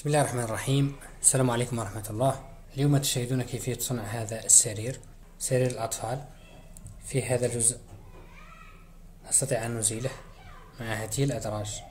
بسم الله الرحمن الرحيم. السلام عليكم ورحمة الله. اليوم تشاهدون كيفية صنع هذا السرير، سرير الأطفال. في هذا الجزء نستطيع أن نزيله مع هذه الأدراج.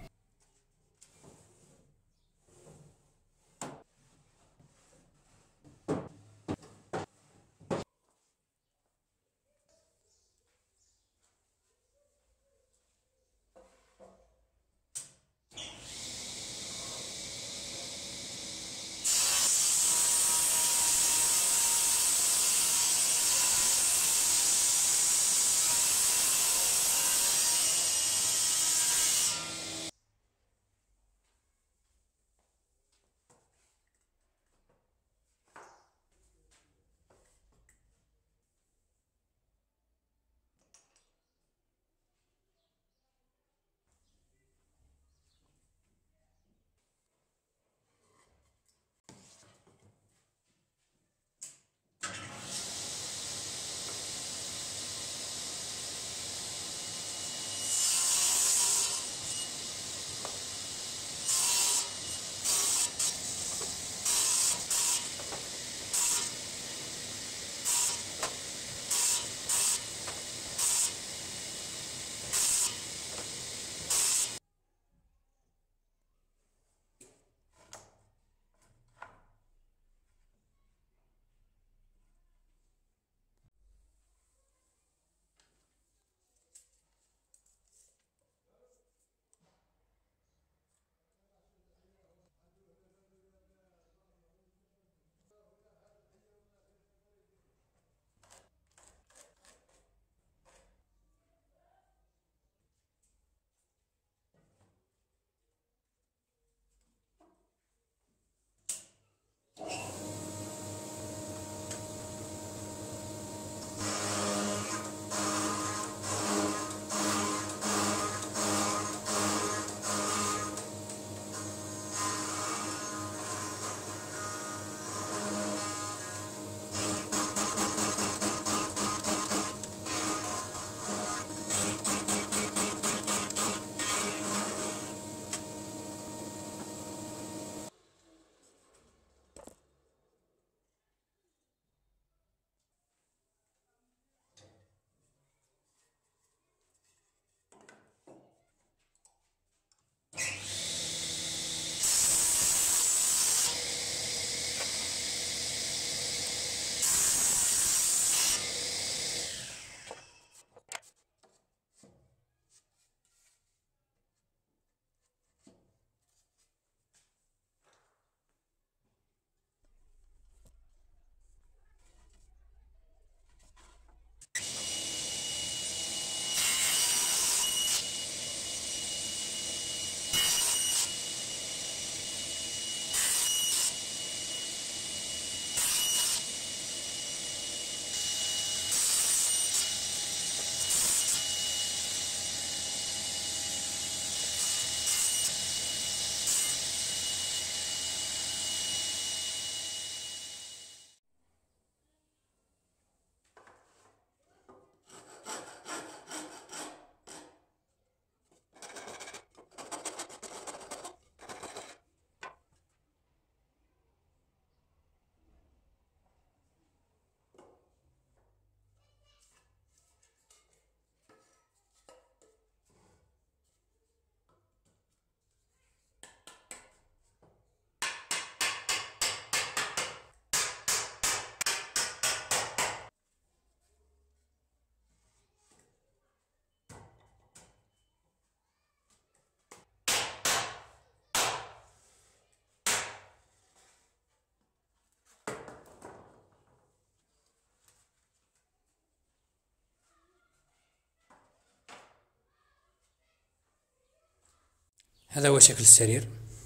هذا هو شكل السرير.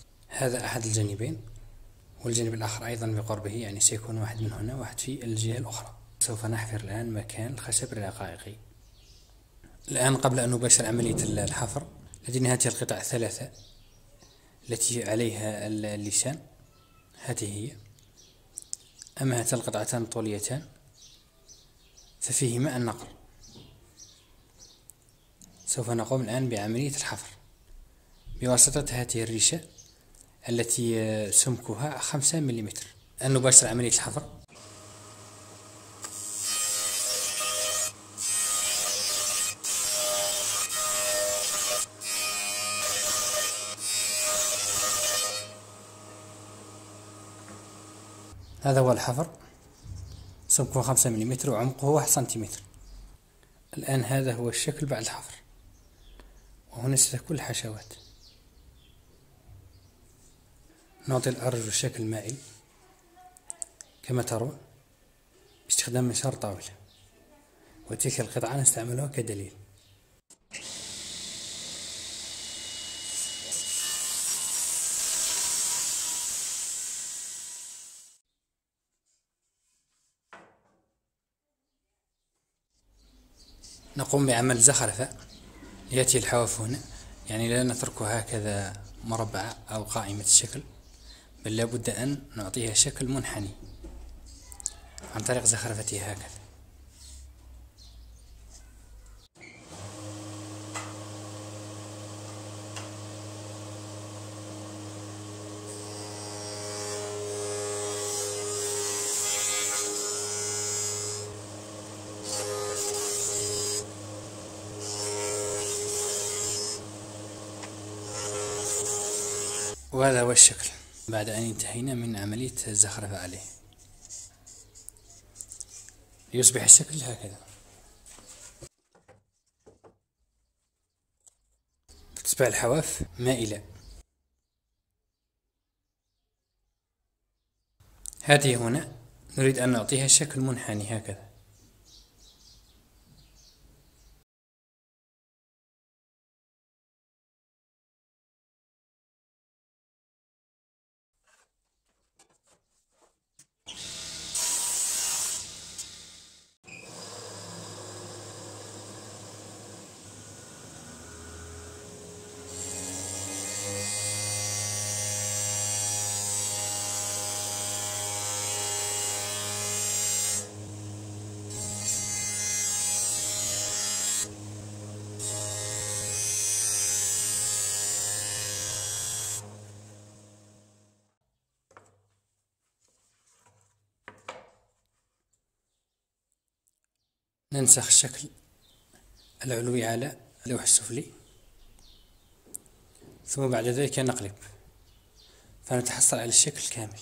هذا أحد الجانبين، والجانب الآخر أيضا بقربه، يعني سيكون واحد من هنا واحد في الجهة الأخرى. سوف نحفر الآن مكان الخشب الرقائقي. الآن قبل أن نباشر عملية الحفر لدينا هذه القطع الثلاثة التي عليها اللسان، هذه هي. أما هاتان القطعتان الطوليتان ففيهما النقر. سوف نقوم الآن بعملية الحفر بواسطة هذه الريشة التي سمكها 5 ملم. الآن نباشر عملية الحفر. هذا هو الحفر، سمكه 5 ملم وعمقه 1 سنتيمتر. الآن هذا هو الشكل بعد الحفر، وهنا ستكون الحشوات. نعطي الأرجل شكل مائل كما ترون باستخدام منشار طاولة، وتلك القطعة نستعملها كدليل. نقوم بعمل زخرفة ليأتي الحواف هنا، يعني لا نتركها هكذا مربعة أو قائمة الشكل، بل لابد أن نعطيها شكل منحني عن طريق زخرفتها هكذا. وهذا هو الشكل بعد أن انتهينا من عملية الزخرفة عليه. يصبح الشكل هكذا. تصبح الحواف مائلة. هذه هنا نريد أن نعطيها شكل منحني هكذا. ننسخ الشكل العلوي على اللوح السفلي، ثم بعد ذلك نقلب فنتحصل على الشكل الكامل.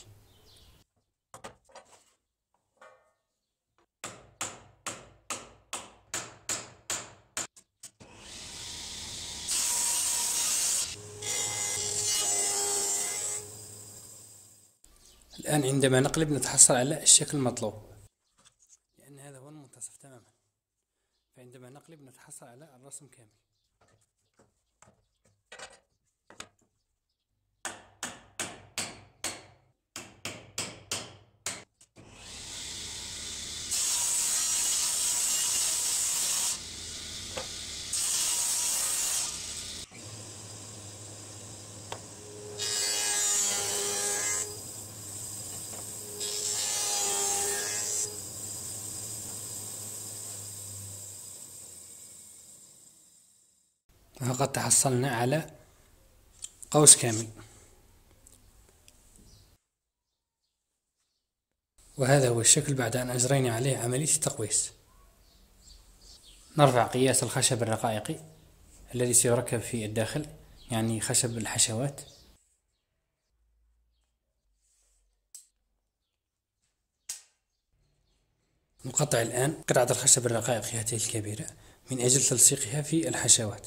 الآن عندما نقلب نتحصل على الشكل المطلوب، لأن هذا هو المنتصف تماما، فعندما نقلب نتحصل على الرسم كامل. وقد تحصلنا على قوس كامل، وهذا هو الشكل بعد أن أجرينا عليه عملية التقويس. نرفع قياس الخشب الرقائقي الذي سيركب في الداخل، يعني خشب الحشوات. نقطع الآن قطعة الخشب الرقائقي هذه الكبيرة من أجل تلصيقها في الحشوات.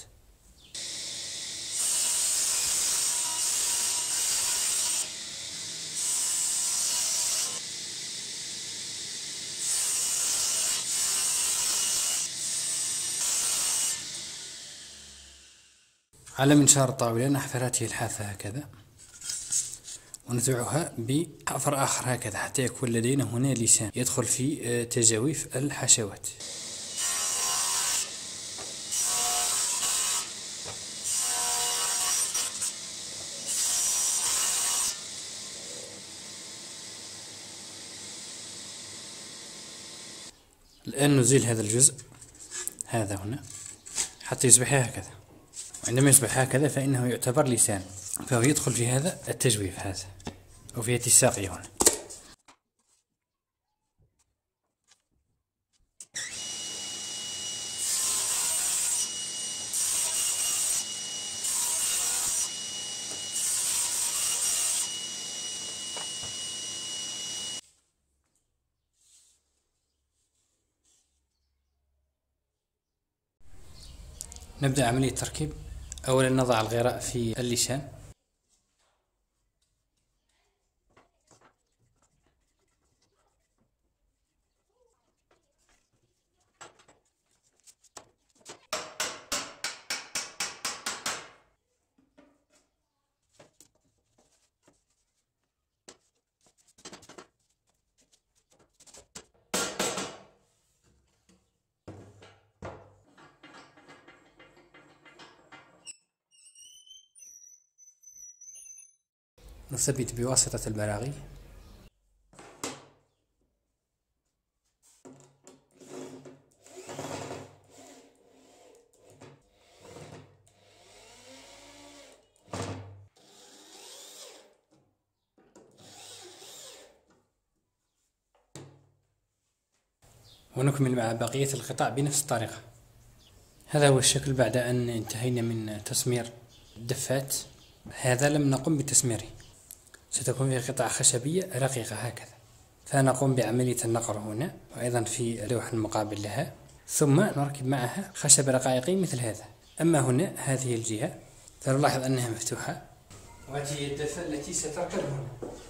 على منشار الطاولة نحفر هذه الحافة هكذا، ونتبعها بحفر آخر هكذا حتى يكون لدينا هنا لسان يدخل في تجاويف الحشوات. الآن نزيل هذا الجزء هذا هنا حتى يصبح هكذا، وعندما يصبح هكذا فإنه يعتبر لسان. فهو يدخل في هذا التجويف هذا، أو في هذه الساقية هنا. نبدأ عملية التركيب. أولا نضع الغراء في اللسان، نثبت بواسطة البراغي. ونكمل مع بقية القطع بنفس الطريقة. هذا هو الشكل بعد أن انتهينا من تسمير الدفات. هذا لم نقم بتسميره، ستكون في قطع خشبية رقيقة هكذا، فنقوم بعملية النقر هنا وأيضا في اللوح المقابل لها، ثم نركب معها خشب رقائقي مثل هذا. أما هنا هذه الجهة فنلاحظ أنها مفتوحة، وهذه هي الدفة التي ستركب هنا،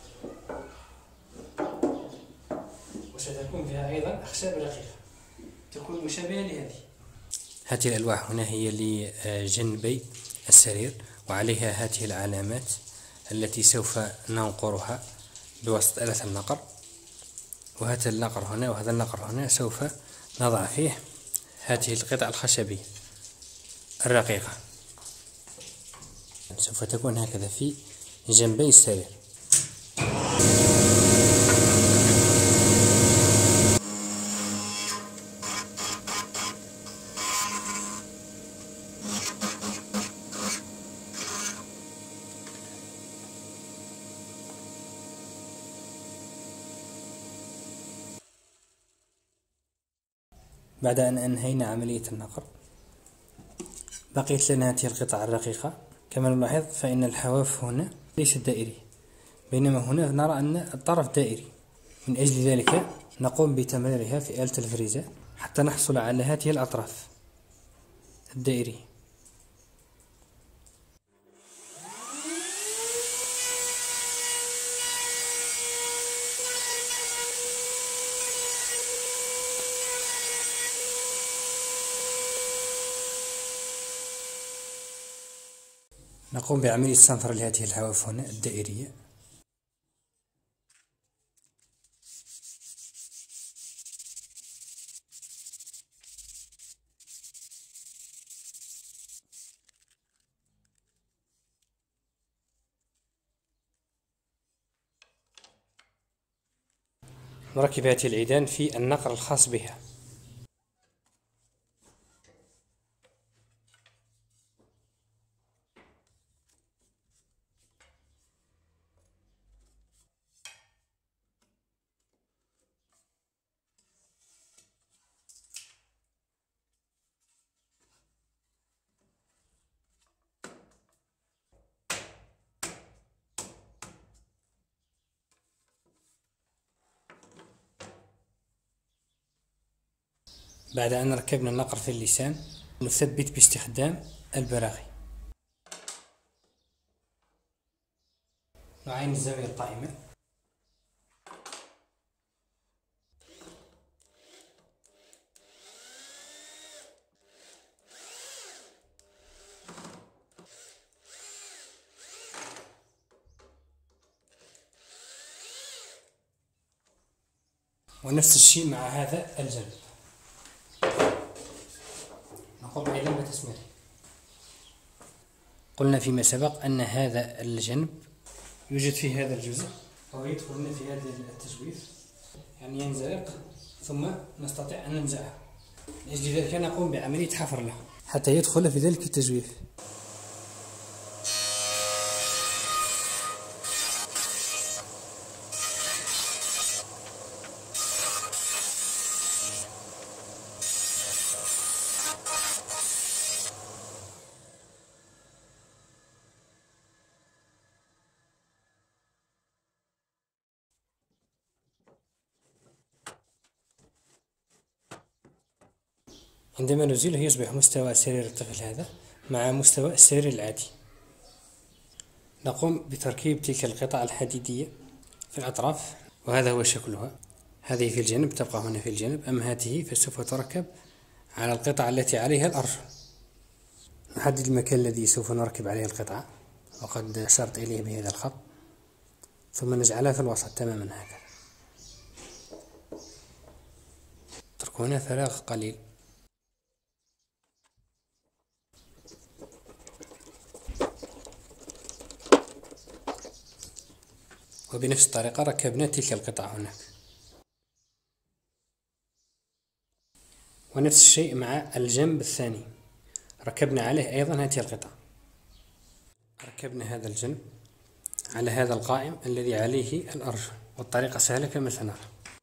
وستكون فيها أيضا أخشاب رقيقة تكون مشابهة لهذه. هذه الألواح هنا هي لجنبي السرير، وعليها هذه العلامات التي سوف ننقرها بواسطة آلة النقر. وهذا النقر هنا وهذا النقر هنا سوف نضع فيه هذه القطع الخشبية الرقيقة، سوف تكون هكذا في جنبي السرير. بعد أن أنهينا عملية النقر بقيت لنا هذه القطع الرقيقة. كما نلاحظ فإن الحواف هنا ليست دائرية، بينما هنا نرى أن الطرف دائري. من أجل ذلك نقوم بتمريرها في آلة الفريزة حتى نحصل على هذه الأطراف الدائرية. نقوم بعملية صنفر لهذه الحواف هنا الدائرية. نركب هذه العيدان في النقر الخاص بها. بعد أن ركبنا النقر في اللسان نثبت باستخدام البراغي. نعين الزاوية القائمة. ونفس الشيء مع هذا الجنب، نقوم أيضا بتسميره. قلنا فيما سبق أن هذا الجنب يوجد فيه هذا الجزء، وهو يدخل هنا في هذا التجويف، يعني ينزلق ثم نستطيع أن ننزعه. لأجل ذلك نقوم بعملية حفر له حتى يدخل في ذلك التجويف. عندما نزيله يصبح مستوى سرير الطفل هذا مع مستوى السرير العادي. نقوم بتركيب تلك القطع الحديدية في الأطراف، وهذا هو شكلها. هذه في الجنب تبقى هنا في الجنب، أما هذه فسوف تركب على القطعة التي عليها الأرجل. نحدد المكان الذي سوف نركب عليه القطعة، وقد أشرت إليه بهذا الخط، ثم نجعلها في الوسط تماما هكذا. نترك هنا فراغ قليل. وبنفس الطريقة ركبنا تلك القطعة هناك، ونفس الشيء مع الجنب الثاني ركبنا عليه أيضا هذه القطعة. ركبنا هذا الجنب على هذا القائم الذي عليه الأرجل، والطريقة سهلة كما سنرى.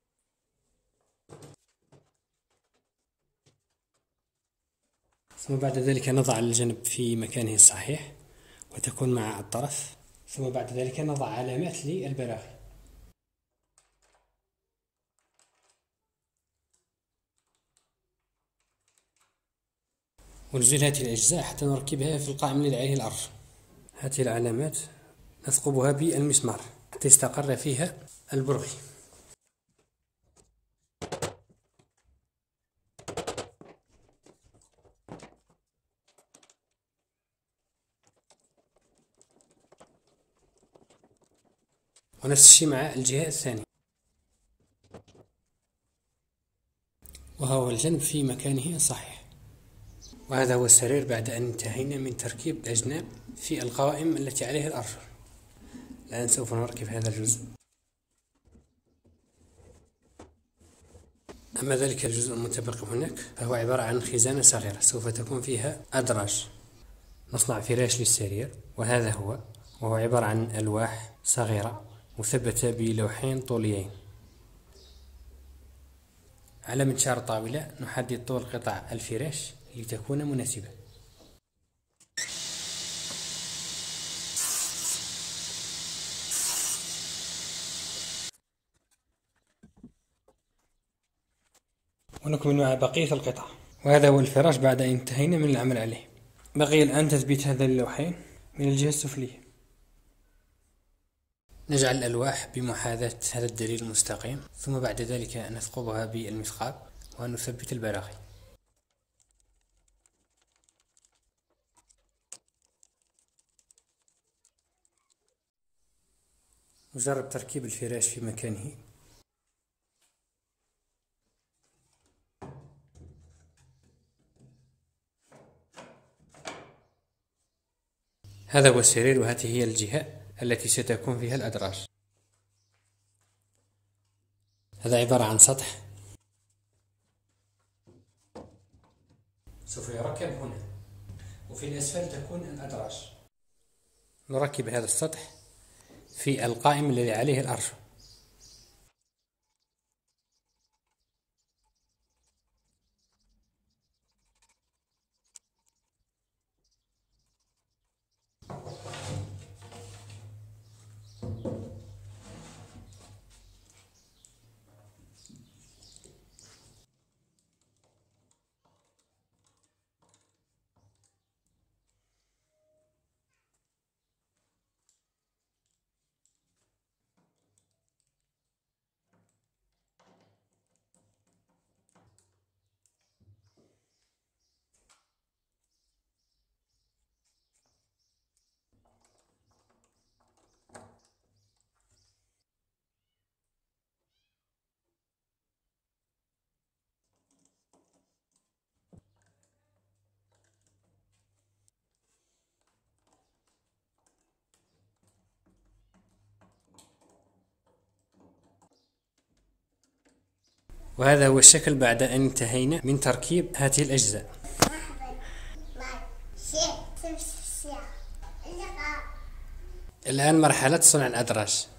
ثم بعد ذلك نضع الجنب في مكانه الصحيح وتكون مع الطرف، ثم بعد ذلك نضع علامات للبراغي. ونزيل هذه الأجزاء حتى نركبها في القائم الذي عليه الأرجل. هذه العلامات نثقبها بالمسمار حتى يستقر فيها البرغي. ونفس الشيء مع الجهة الثانية. وهو الجنب في مكانه الصحيح. وهذا هو السرير بعد أن انتهينا من تركيب الأجناب في القوائم التي عليها الأرجل. الآن سوف نركب هذا الجزء. أما ذلك الجزء المتبقي هناك فهو عبارة عن خزانة صغيرة سوف تكون فيها أدراج. نصنع فراش للسرير، وهذا هو، وهو عبارة عن ألواح صغيرة مثبتة بلوحين طوليين. على منشار الطاولة نحدد طول قطع الفراش لتكون مناسبة. ونكمل مع بقية القطع. وهذا هو الفراش بعد أن انتهينا من العمل عليه. بقي الآن تثبيت هذا اللوحين من الجهة السفلية. نجعل الألواح بمحاذاة هذا الدليل المستقيم، ثم بعد ذلك نثقبها بالمثقاب ونثبت البراغي. نجرب تركيب الفراش في مكانه. هذا هو السرير، وهذه هي الجهة التي ستكون فيها الأدراج. هذا عبارة عن سطح سوف يركب هنا، وفي الأسفل تكون الأدراج. نركب هذا السطح في القائم الذي عليه الأرجل. وهذا هو الشكل بعد أن انتهينا من تركيب هذه الأجزاء. الآن مرحلة صنع الأدراج.